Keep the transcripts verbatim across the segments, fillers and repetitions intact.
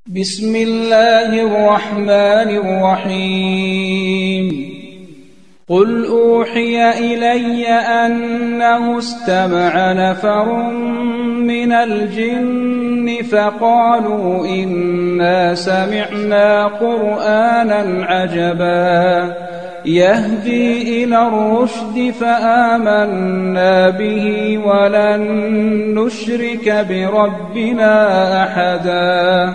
بسم الله الرحمن الرحيم قل أوحي إلي أنه استمع نفر من الجن فقالوا إنا سمعنا قرآنا عجبا يهدي إلى الرشد فآمنا به ولن نشرك بربنا أحدا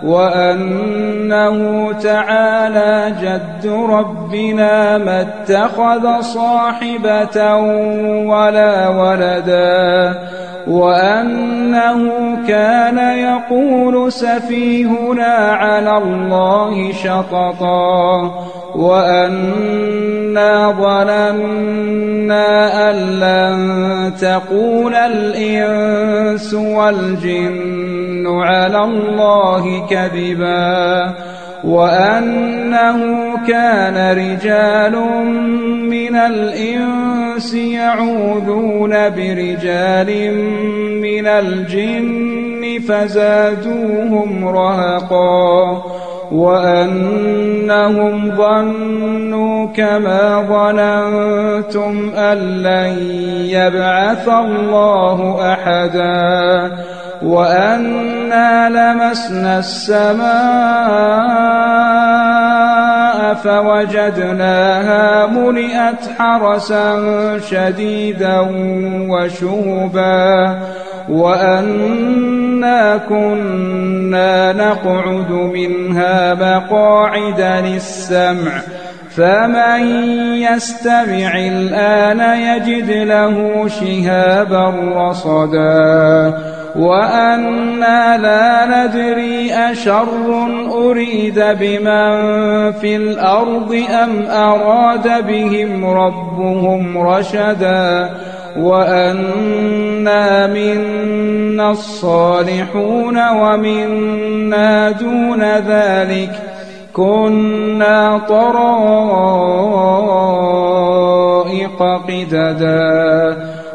وأنه تعالى جد ربنا ما اتخذ صاحبة ولا ولدا وأنه كان يقول سفيهنا على الله شططا وأنا ظننا أن لن تقول الإنس والجن على الله كذبا وأنه كان رجال من الإنس يعوذون برجال من الجن فزادوهم رهقا وأنهم ظنوا كما ظننتم أن لن يبعث الله أحدا وأنا لمسنا السماء فوجدناها ملئت حرسا شديدا وشهبا وأنا كنا نقعد منها مقاعد للسمع فمن يستمع الآن يجد له شهابا رصدا وأنا لا ندري أشر أريد بمن في الأرض أم أراد بهم ربهم رشدا وأنا منا الصالحون ومنا دون ذلك كنا طرائق قددا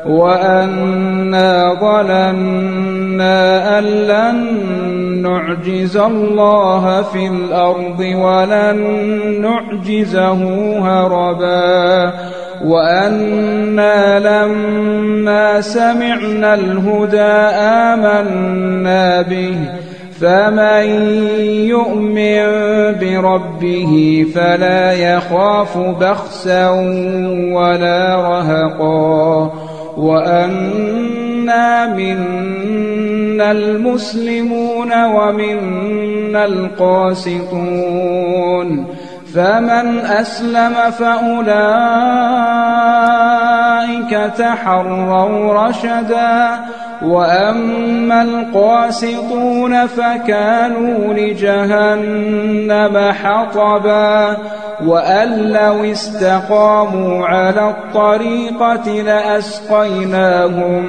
وأنا ظننا أن لن نعجز الله في الأرض ولن نعجزه هربا وأنا لما سمعنا الهدى آمنا به فمن يؤمن بربه فلا يخاف بخسا ولا رهقا وأنا منا المسلمون ومنا القاسطون فمن أسلم فأولئك تحروا رشدا وأما القاسطون فكانوا لجهنم حطبا وأن لو استقاموا على الطريقة لأسقيناهم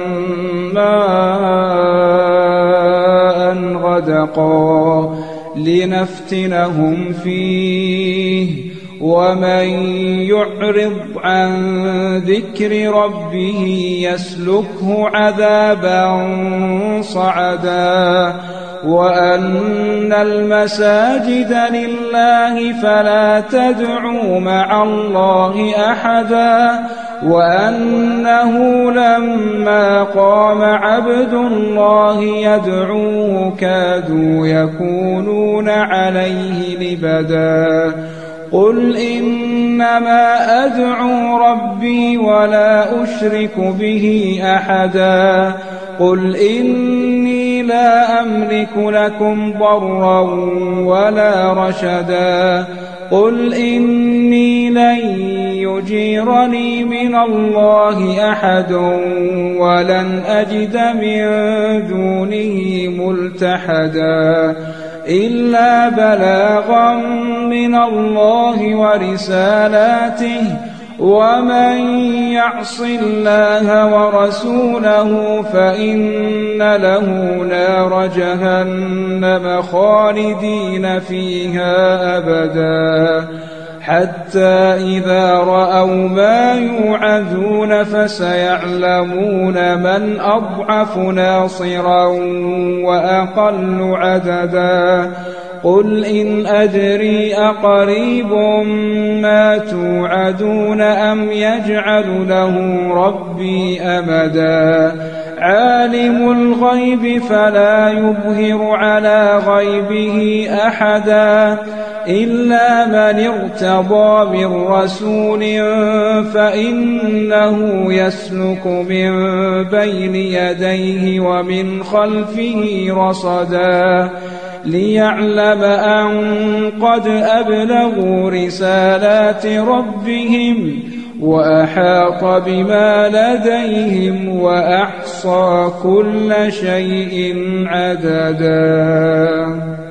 ماء غدقا لنفتنهم فيه ومن يعرض عن ذكر ربه يسلكه عذابا صعدا وأن المساجد لله فلا تدعوا مع الله أحدا وأنه لما قام عبد الله يدعوه كادوا يكونون عليه لبدا قل إنما أدعو ربي ولا أشرك به أحدا قل إني لا أملك لكم ضرا ولا رشدا قل إني لن يجيرني من الله أحد ولن أجد من دونه ملتحدا إلا بلاغا من الله ورسالاته ومن يعص الله ورسوله فإن له نار جهنم خالدين فيها أبدا حتى إذا رأوا ما يوعدون فسيعلمون من أضعف ناصرا وأقل عددا قل إن أدري أقريب ما توعدون أم يجعل له ربي أمدا عالم الغيب فلا يظهر على غيبه أحدا إلا من ارتضى من رسول فإنه يسلك من بين يديه ومن خلفه رصدا ليعلم أن قد أبلغوا رسالات ربهم وأحاط بما لديهم وأحصى كل شيء عددا.